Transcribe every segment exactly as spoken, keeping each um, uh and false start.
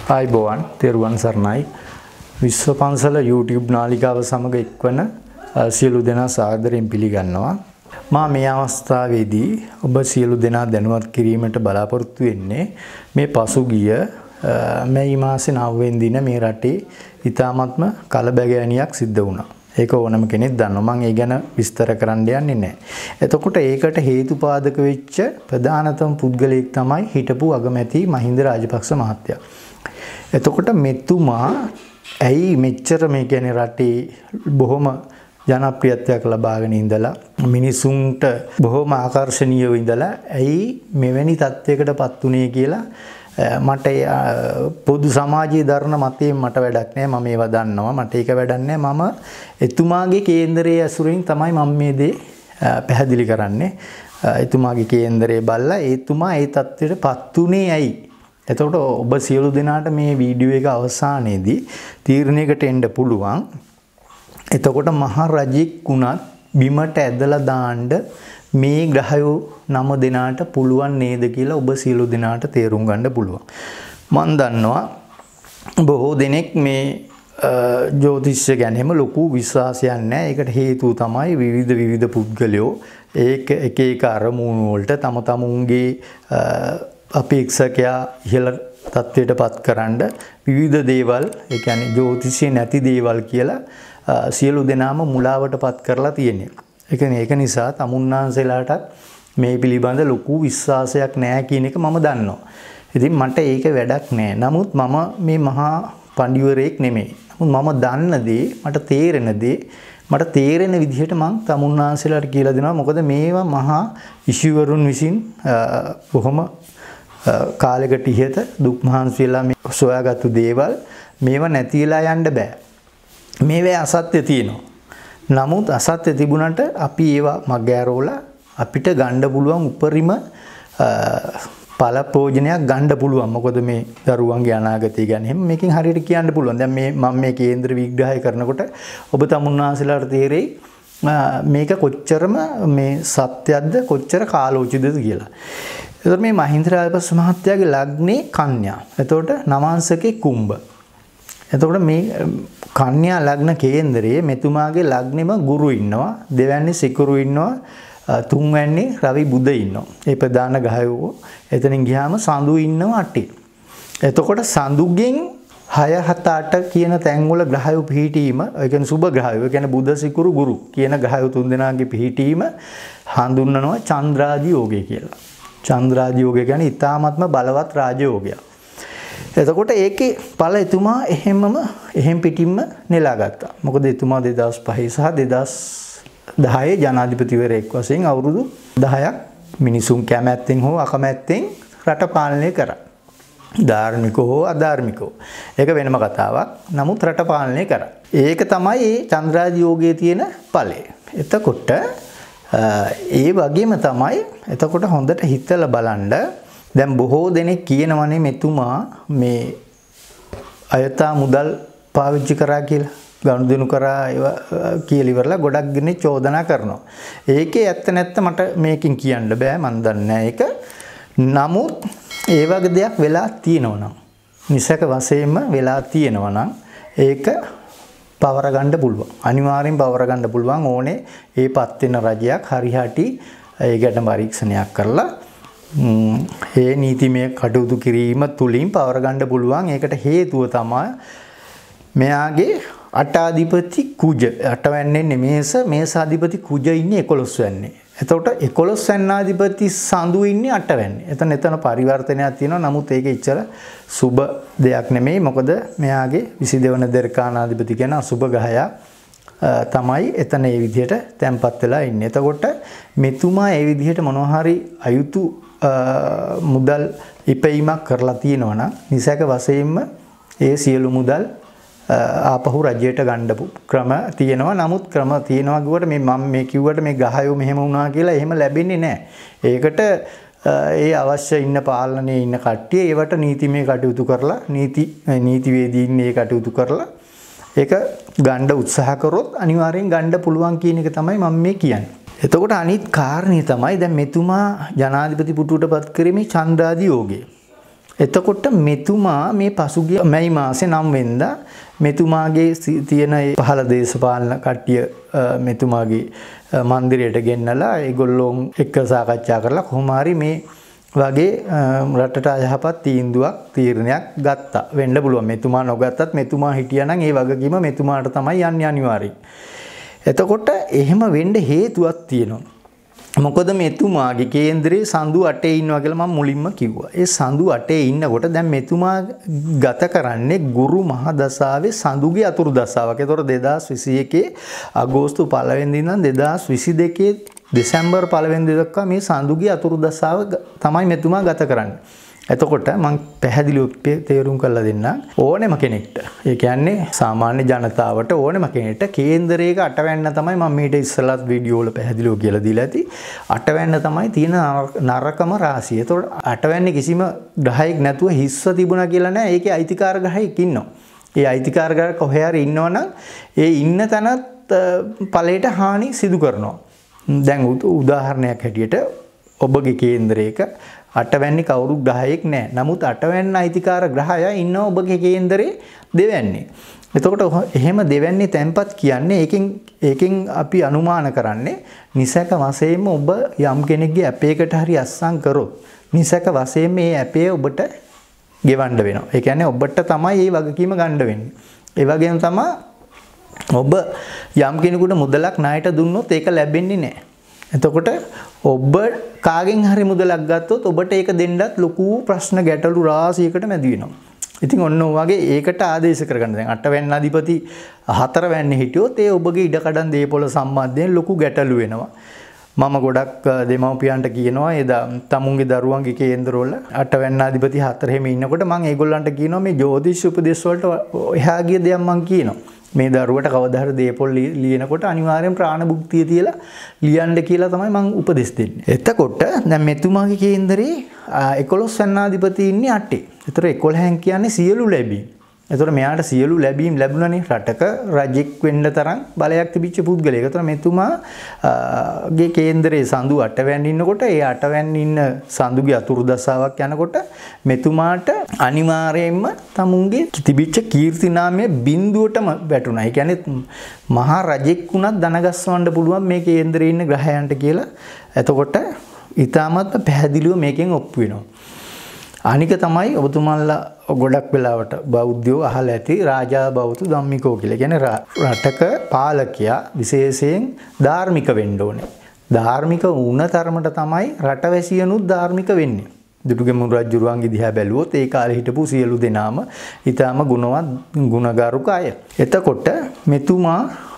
ආයිබෝවන් තෙරුවන් සරණයි විශ්ව පන්සල YouTube නාලිකාව සමග එක්වන සියලු දෙනා සාදරයෙන් පිළිගන්නවා මා මේ අවස්ථාවේදී ඔබ සියලු දෙනා දැනුවත් කිරීමට බලාපොරොත්තු වෙන්නේ මේ පසුගිය මැයි මාසේ නව වෙනි දින මේ රටේ ඉතාමත්ම කලබගෑනියක් සිද්ධ වුණා. ඒක ඕනම කෙනෙක් දන්නවා. මම ඒ ගැන විස්තර කරන්න යන්නේ නැහැ. එතකොට ඒකට හේතුපාදක වෙච්ච ප්‍රධානතම පුද්ගලයෙක් තමයි හිටපු අගමැති මහින්ද රාජපක්ෂ මහත්තයා. එතකොට මෙතුමා ඇයි මෙච්චර මේ කියන්නේ රටේ බොහොම ජනප්‍රියත්වයක් ලබාගෙන ඉඳලා මිනිසුන්ට බොහොම ආකර්ශනීයව ඉඳලා ඇයි මෙවැනි තත්යකටපත් උනේ කියලා මට පොදු සමාජයේ දරන මතයෙන් මට වැඩක් නැහැ. මම ඒවා දන්නවා. මට ඒක වැඩක් නැහැ. මම එතුමාගේ කේන්දරයේ ඇසුරින් තමයි මම මේ දේ පැහැදිලි කරන්නේ. එතුමාගේ කේන්දරයේ බල්ලා එතුමා ඒ තත්ත්වයටපත් උනේ ඇයි? එතකොට ඔබ සියලු දෙනාට මේ වීඩියෝ එක අවසානයේදී තීරණයකට එන්න පුළුවන්. එතකොට මහ රජෙක් වුණත් බිමට ඇදලා දාන්න මේ ග්‍රහයෝ නම දෙනාට පුළුවන් නේද කියලා ඔබ සියලු දෙනාට තේරුම් ගන්න පුළුවන්. මම දන්නවා බොහෝ දෙනෙක් මේ ජ්‍යොතිෂය ගැන හැම ලොකු විශ්වාසයක් නැහැ. ඒකට හේතුව තමයි විවිධ විවිධ පුද්ගලයෝ ඒක එක එක අරමුණු වලට තම තමුන්ගේ අපේක්ෂකයා ඉහළ තත්ත්වයටපත් කරන්න විවිධ දේවල් ඒ කියන්නේ ජ්‍යොතිෂයේ නැති දේවල් කියලා සියලු දෙනාම මුලාවටපත් කරලා තියෙනවා. ඒ කියන්නේ ඒක නිසා තමුන්නාන්සලාට මේ පිළිබඳ ලොකු විශ්වාසයක් නැහැ කියන එක මම දන්නවා. ඉතින් මට ඒක වැඩක් නැහැ. නමුත් මම මේ මහා පඬිවරයෙක් නෙමෙයි. නමුත් මම දන්න දේ මට තේරෙන දේ මට තේරෙන විදිහට මම තමුන්නාන්සලාට කියලා දෙනවා. මොකද මේවා මහා ඉෂුවරුන් විසින් බොහොම කාලයකට ඉහත දුක් මහන්සි වෙලා මේ සොයාගත්තු දේවල් මේවා නැතිලා යන්න බෑ. මේවේ අසත්‍ය තියෙනවා. නමුත් අසත්‍ය තිබුණාට අපි ඒවා මගහැරෝලා අපිට ගන්න පුළුවන් උපරිම ඵල ප්‍රයෝජනයක් ගන්න පුළුවන්. මොකද මේ දරුවන්ගේ අනාගතය ගැන හැම මේකෙන් හරියට කියන්න පුළුවන්. දැන් මේ මම මේ කේන්ද්‍ර විග්‍රහය කරනකොට ඔබ තමුන්නාන්සලාට තේරෙයි මේක කොච්චරම මේ සත්‍යයක්ද කොච්චර කාලෝචිතද කියලා. එතකොට මේ මහින්ද රාජපක්ෂ මහත්තයාගේ ලග්නේ කන්‍යා. එතකොට නවාංශකේ කුම්භ. එතකොට මේ කන්‍යා ලග්න කේන්දරයේ මෙතුමාගේ ලග්නෙම ගුරු ඉන්නවා. දෙවැන්නේ සිකුරු ඉන්නවා. තුන්වැන්නේ රවි බුධ ඉන්නවා. ඒ ප්‍රධාන ග්‍රහයෝ. එතනින් ගියාම සඳු ඉන්නවා අටේ. එතකොට සඳුගෙන් හය හත අට කියන තැන්වල ග්‍රහයෝ පිහිටීම, ඒ කියන්නේ සුබ ග්‍රහයෝ, ඒ කියන්නේ බුධ සිකුරු ගුරු කියන ග්‍රහයෝ තුන්දෙනාගේ පිහිටීම හඳුන්වනවා චන්ද්‍රාදි යෝගය කියලා. චන්ද්‍රාදි යෝගය කියන්නේ ඊ타ත්ම බලවත් රාජයෝගයක්. එතකොට ඒකේ ඵල එතුමා එහෙමම එහෙම් පිටින්ම නෙලා ගත්තා. මොකද එතුමා දෙදාස් පහේ සහ දෙදාස් දහයේ ජනාධිපතිවරයෙක් වශයෙන් අවුරුදු දහයක් මිනිසුන් කැමැත්තෙන් හෝ අකමැත්තෙන් රට පාලනය කරා. ධාර්මිකව හෝ අධාර්මිකව. ඒක වෙනම කතාවක්. නමුත් රට පාලනය කරා. ඒක තමයි මේ චන්ද්‍රාදි යෝගයේ තියෙන ඵලය. එතකොට ඒ වගේම තමයි එතකොට හොඳට හිතලා බලන්න දැන් බොහෝ දෙනෙක් කියනවනේ මෙතුමා මේ අයථා මුදල් පාවිච්චි කරා කියලා ගනුදෙනු කරා ඒවා කියලා ඉවරලා ගොඩක් දෙනෙක් චෝදනා කරනවා. ඒකේ ඇත්ත නැත්ත මට මේකෙන් කියන්න බෑ මන් දන්නේ ඒක. නමුත් ඒ වගේ දෙයක් වෙලා තියෙනවා නම් නිසක වශයෙන්ම වෙලා තියෙනවා නම් ඒක පවර ගන්න පුළුවන්. අනිවාර්යෙන් පවර ගන්න පුළුවන් ඕනේ ඒ පත් වෙන රජයක් හරියටි ඒකට පරීක්ෂණයක් කරලා ඒ නීතිමය කටයුතු කිරීම තුලින් පවර ගන්න පුළුවන්. ඒකට හේතුව තමයි මෙයාගේ අටාධිපති කුජ අටවැන්නේ මේස මේසාධිපති කුජ ඉන්නේ එකොළොස් වැන්නේ. එතකොට එකොළොස් වැන්නාධිපති සඳු ඉන්නේ අට වැන්නේ. එතන එතන පරිවර්තනයක් තියෙනවා. නමුත් ඒක ඉච්චර සුබ දෙයක් නෙමෙයි. මොකද මෙයාගේ විසි දෙවන දර්කානාධිපති කියන අසුබ ග්‍රහයා තමයි එතන ඒ විදිහට තැන්පත් වෙලා ඉන්නේ. එතකොට මෙතුමා ඒ විදිහට මොනවා හරි අයුතු මුදල් ඉපැයීමක් කරලා තියෙනවා නම් නිසක වශයෙන්ම ඒ සියලු මුදල් ආපහු රජයට ගන්න ක්‍රම තියෙනවා. නමුත් ක්‍රම තියෙනවා කිව්වට මේ මම මේ කිව්වට මේ ග්‍රහයෝ මෙහෙම වුණා කියලා එහෙම ලැබෙන්නේ නැහැ. ඒකට ඒ අවශ්‍ය ඉන්න පාලනයේ ඉන්න කට්ටිය ඒවට නීතිමය කටයුතු කරලා නීති නීතිවේදීන් මේ කටයුතු කරලා ඒක ගන්න උත්සාහ කරොත් අනිවාර්යෙන් ගන්න පුළුවන් කියන එක තමයි මම මේ කියන්නේ. එතකොට අනිත් කාරණේ තමයි දැන් මෙතුමා ජනාධිපති පුටුවටපත් කරේ මේ චන්ද්‍රාදි යෝගය. එතකොට මෙතුමා මේ පසුගිය මැයි මාසේ නවය වෙනිදා මෙතුමාගේ තියෙන පහළ දේශපාලන කට්ටිය මෙතුමාගේ මන්දිරයට ගෙන්නලා ඒගොල්ලෝ එක්ක සාකච්ඡා කරලා කොහොම හරි මේ වගේ රටට අයහපත් තීන්දුවක් තීරණයක් ගත්තා වෙන්න පුළුවන්. මෙතුමා නොගත්තත් මෙතුමා හිටියා නම් ඒ වගකීම මෙතුමාට තමයි යන්නේ අනිවාර්යයෙන්. එතකොට එහෙම වෙන්න හේතුවක් තියෙනවා. මොකද මෙතුමාගේ කේන්දරේ සඳු අටේ ඉන්නවා කියලා මම මුලින්ම කිව්වා. ඒ සඳු අටේ ඉන්නකොට දැන් මෙතුමා ගත කරන්නේ ගුරු මහ දසාවේ සඳුගේ අතුරු දසාවක්. ඒතකොට දෙදාස් විසි එකේ අගෝස්තු පළවෙනිදා ඉඳන් දෙදාස් විසි දෙකේ දෙසැම්බර් පළවෙනිදා දක්වා මේ සඳුගේ අතුරු දසාව තමයි මෙතුමා ගත කරන්නේ. එතකොට මම පැහැදිලිව තේරුම් කරලා දෙන්නම් ඕනෙම කෙනෙක්ට. ඒ කියන්නේ සාමාන්‍ය ජනතාවට ඕනෙම කෙනෙක්ට කේන්දරයක අටවැන්න තමයි මම මීට ඉස්සෙල්ලත් වීඩියෝ වල පැහැදිලිව කියලා දීලා ඇති. අටවැන්න තමයි තියෙන නරකම රාශිය. එතකොට අටවැන්නේ කිසිම ග්‍රහයක් නැතුව හිස්ව තිබුණා කියලා නෑ. ඒකේ අයිතිකාර ග්‍රහයක් ඉන්නවා. ඒ අයිතිකාර ග්‍රහ කොහේ හරි ඉන්නවනම් ඒ ඉන්න තැනත් ඵලයට හානි සිදු කරනවා. දැන් උදාහරණයක් හැටියට ඔබගේ කේන්දරයක අටවැන්නේ කවුරු ග්‍රහයක් නැහැ. නමුත් අටවැන්න අයිතිකාර ග්‍රහය ඉන්නවා ඔබගේ කේන්දරේ දෙවැන්නේ. එතකොට එහෙම දෙවැන්නේ තැන්පත් කියන්නේ ඒකෙන් ඒකෙන් අපි අනුමාන කරන්නේ නිසක වශයෙන්ම ඔබ යම් කෙනෙක්ගේ ඇපයකට හරි අස්සම් කරොත් නිසක වශයෙන් මේ ඇපය ඔබට ගෙවන්න වෙනවා. ඒ කියන්නේ ඔබට තමයි මේ වගකීම ගන්න වෙන්නේ. ඒ වගේම තමයි ඔබ යම් කෙනෙකුට මුදලක් ණයට දුන්නොත් ඒක ලැබෙන්නේ නැහැ. එතකොට ඔබ කාගෙන් හරි මුදලක් ගත්තොත් ඔබට ඒක දෙන්නත් ලොකු ප්‍රශ්න ගැටලු රාශියකට මැදි වෙනවා. ඉතින් ඔන්න ඔයගේ ඒකට ආදේශ කරගන්න. දැන් අටවැන්න අධිපති හතරවැන්නේ හිටියොත් ඒ ඔබගේ ඉඩකඩම් දේපොළ සම්බන්ධයෙන් ලොකු ගැටලු වෙනවා. මම ගොඩක් දෙමව්පියන්ට කියනවා ඒ තමුන්ගේ දරුවන්ගේ කේන්දරවල අටවැන්න අධිපති හතරෙම ඉන්නකොට මම ඒගොල්ලන්ට කියනවා මේ ජ්‍යොතිෂ උපදේශ වලට එහා ගිය දෙයක් මම කියනවා. මේ දරුවට කවදා හරි දේපොළ ලියනකොට අනිවාර්යෙන් ප්‍රාණභුක්තිය තියලා ලියන්න කියලා තමයි මම උපදෙස් දෙන්නේ. එතකොට දැන් මෙතුමාගේ කේන්දරේ එකොළොස් වැන්නාධිපති ඉන්නේ අටේ. ඒතර එකොළහෙන් කියන්නේ සියලු ලැබීම්. ඒතර මෙයාට සියලු ලැබීම් ලැබුණානේ රටක රජෙක් වෙන්න තරම් බලයක් තිබිච්ච පුද්ගලයෙක්. ඒතර මෙතුමාගේ කේන්දරේ සඳු අටවැන්න ඉන්නකොට ඒ අටවැන්න ඉන්න සඳුගේ අතුරු දසාවක් යනකොට මෙතුමාට අනිවාර්යයෙන්ම තමුන්ගේ තිබිච්ච කීර්ති නාමය බිඳුවටම වැටුණා. ඒ කියන්නේ මහා රජෙක් වුණත් දනගස්සවන්න පුළුවන් මේ කේන්දරේ ඉන්න ග්‍රහයන්ට කියලා. එතකොට ඊටමත් පැහැදිලිව මේකෙන් ඔප්පු වෙනවා. අනික තමයි ඔබතුමාලා ගොඩක් වෙලාවට බෞද්ධයෝ අහලා ඇති රාජා බෞද්ධ ධම්මිකෝ කියලා. කියන්නේ රටක පාලකයා විශේෂයෙන් ධාර්මික වෙන්න ඕනේ. ධාර්මික වුණ තරමට තමයි රටවැසියනුත් ධාර්මික වෙන්නේ. දුටුගැමුණු රජුරුවන්ගේ දිහා බැලුවොත් ඒ කාලේ හිටපු සියලු දෙනාම ඊටාම ගුණවත් ගුණගරුක අය. එතකොට මෙතුමා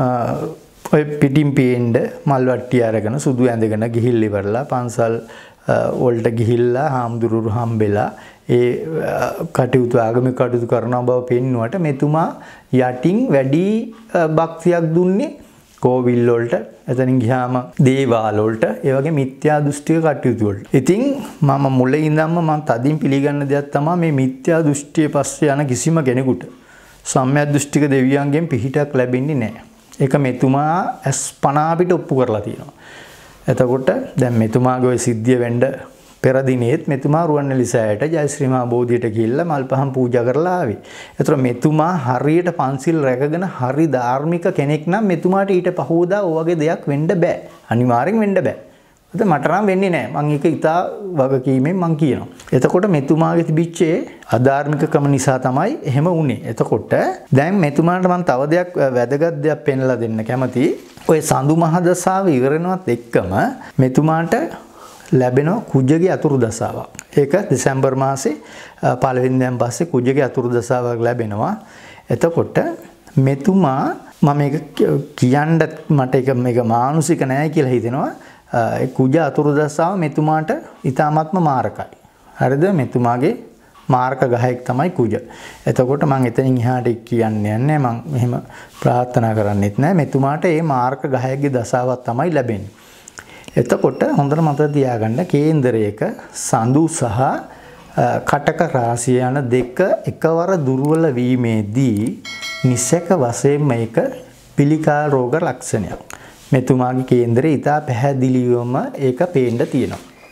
ඔය පිටින් පේන්න මල් වට්ටිය අරගෙන සුදු ඇඳගෙන ගිහිල්ලා ඉවරලා පන්සල් වලට ගිහිල්ලා හාමුදුරුවෝ හම්බෙලා ඒ කටයුතු ආගමික කටයුතු කරන බව පෙන්වුවට මෙතුමා යටින් වැඩි භක්තියක් දුන්නේ කෝවිල් වලට, එතනින් ගියාම දේවාල වලට, ඒ වගේ මිත්‍යා දෘෂ්ටික කටයුතු වලට. ඉතින් මම මුලින් ඉඳන්ම මම තදින් පිළිගන්න දෙයක් තමයි මේ මිත්‍යා දෘෂ්ටිය පස්සේ යන කිසිම කෙනෙකුට සම්‍යක් දෘෂ්ටික දෙවියන්ගෙන් පිහිටක් ලැබෙන්නේ නැහැ. ඒක මෙතුමා අස්පනා පිට ඔප්පු කරලා තියෙනවා. එතකොට දැන් මෙතුමාගේ ওই සිද්ධිය වෙන්න පෙර දිනේත් මෙතුමා රුවන්වැලි සෑයට ජයශ්‍රී මහා බෝධියට ගිහිල්ලා මල් පහන් පූජා කරලා ආවේ. ඒතර මෙතුමා හරියට පන්සිල් රැකගෙන හරි ධාර්මික කෙනෙක් නම් මෙතුමාට ඊට පහෝදා ඔය වගේ දෙයක් වෙන්න බෑ. අනිවාර්යෙන් වෙන්න බෑ. ඒත් මට නම් වෙන්නේ නැහැ. මම ඒක ඉතා වගකීමෙන් මම කියනවා. එතකොට මෙතුමාගේ තිබිච්ච අධාර්මිකකම නිසා තමයි එහෙම වුනේ. එතකොට දැන් මෙතුමාට මම තව දෙයක් වැදගත් දෙයක් පෙන්ලා දෙන්න කැමතියි. ඔය සඳු මහ දසාව ඉවරනවත් එක්කම මෙතුමාට ලැබෙන කුජගේ අතුරු දසාවක්. ඒක දෙසැම්බර් මාසේ පළවෙනිදාන් පස්සේ කුජගේ අතුරු දසාවක් ලැබෙනවා. එතකොට මෙතුමා මම මේක කියන්න මට ඒක මේක මානසික නෑ කියලා හිතෙනවා. ඒ කුජ අතුරු දසාව මෙතුමාට ඊ타ත්ම මාරකයි. හරිද? මෙතුමාගේ මාර්ක ගහයක් තමයි කුජ. එතකොට මම එතනින් එහාට කියන්නේ නැහැ. මම එහෙම ප්‍රාර්ථනා කරන්නෙත් නැහැ. මෙතුමාට මේ මාර්ක ගහයක්ගේ දසාවක් තමයි ලැබෙන්නේ. එතකොට හොඳට මතක තියාගන්න කේන්දරයක සඳු සහ කටක රාශිය යන දෙක එකවර දුර්වල වීමේදී නිසක වශයෙන් මේක පිළිකා රෝග ලක්ෂණයක්. මෙතුමාගේ කේන්දරේ ඊට පැහැදිලිවම ඒක පේන්න තියෙනවා.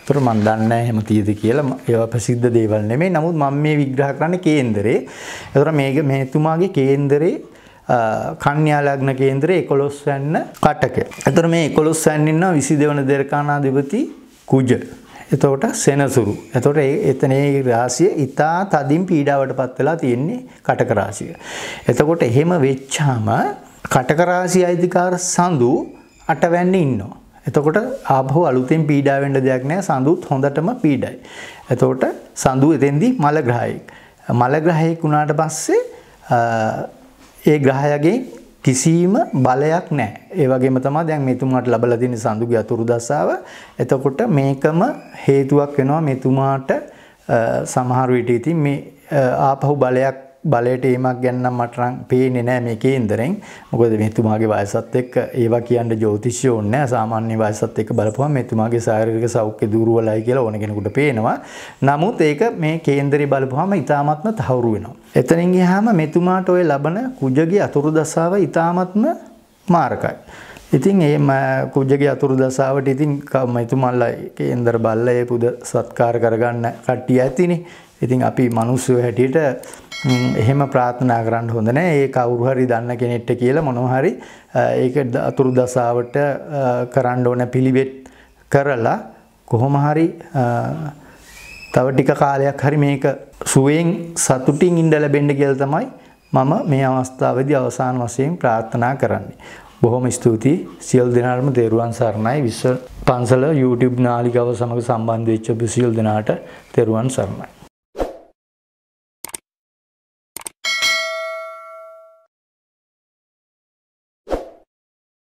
ඒතර මම දන්නේ නැහැ එහෙම තියෙද කියලා. ඒවා ප්‍රසිද්ධ දේවල් නෙමෙයි. නමුත් මම මේ විග්‍රහ කරන්නේ කේන්දරේ. ඒතර මේක මෙතුමාගේ කේන්දරේ කන්‍යා ලග්න කේන්දරේ එකොළොස් වැන්න කටක. ඒතර මේ එකොළොස් වැන්න ඉන්න විසි දෙවන දෙරකානාධිපති කුජ. එතකොට සෙනසුරු. එතකොට ඒ එතන ඒ රාශිය ඊටා තදින් පීඩාවට පත් වෙලා තියෙන්නේ කටක රාශිය. එතකොට එහෙම වෙච්චාම කටක රාශිය අයිතිකාර සඳු අට වැන්නේ ඉන්නවා. එතකොට ආපහු අලුතෙන් පීඩා වෙන්න දෙයක් නැහැ. සඳුත් හොඳටම පීඩයි. එතකොට සඳු එතෙන්දී මල ග්‍රහයෙක්. මල ග්‍රහයෙක් වුණාට පස්සේ ඒ ග්‍රහයගේ කිසිම බලයක් නැහැ. ඒ වගේම තමයි දැන් මෙතුමාට ලැබලා තියෙන සඳුගේ අතුරු දසාව. එතකොට මේකම හේතුවක් වෙනවා මෙතුමාට සමහර විට ඉතින් මේ ආපහු බලයක් බලයට ඒමක් ගැන නම් මට නම් පේන්නේ නැහැ මේ කේන්දරෙන්. මොකද මෙතුමාගේ වයසත් එක්ක ඒවා කියන්න ජ්‍යොතිෂය ඕනේ නැහැ. සාමාන්‍ය වයසත් එක්ක බලපුවම මෙතුමාගේ ශාරීරික සෞඛ්‍ය දුර්වලයි කියලා ඕන කෙනෙකුට පේනවා. නමුත් ඒක මේ කේන්දරේ බලපුවම ඉතාමත්ම තහවුරු වෙනවා. එතනින් ගියාම මෙතුමාට ඔය ලබන කුජගේ අතුරු දසාව ඉතාමත්ම මාරකයි. ඉතින් මේ කුජගේ අතුරු දසාවට ඉතින් මෙතුමාලා කේන්දර බල්ලා ඒ පුද සත්කාර කරගන්න කට්ටිය ඇතිනේ. ඉතින් අපි මිනිස්සු හැටියට එහෙම ප්‍රාර්ථනා කරන්න හොඳ නැහැ. ඒ කවුරු හරි දන්න කෙනෙක්ට කියලා මොනවා හරි ඒක අතුරු දසාවට කරන්න ඕන පිළිවෙත් කරලා කොහොම හරි තව ටික කාලයක් හරි මේක සුවයෙන් සතුටින් ඉඳ ලැබෙන්න කියලා තමයි මම මේ අවස්ථාවේදී අවසාන වශයෙන් ප්‍රාර්ථනා කරන්නේ. බොහොම ස්තුතියි සියලු දෙනාටම තෙරුවන් සරණයි. විශ්ව පන්සල YouTube නාලිකාව සමග සම්බන්ධ වෙච්ච සියලු දෙනාට තෙරුවන් සරණයි.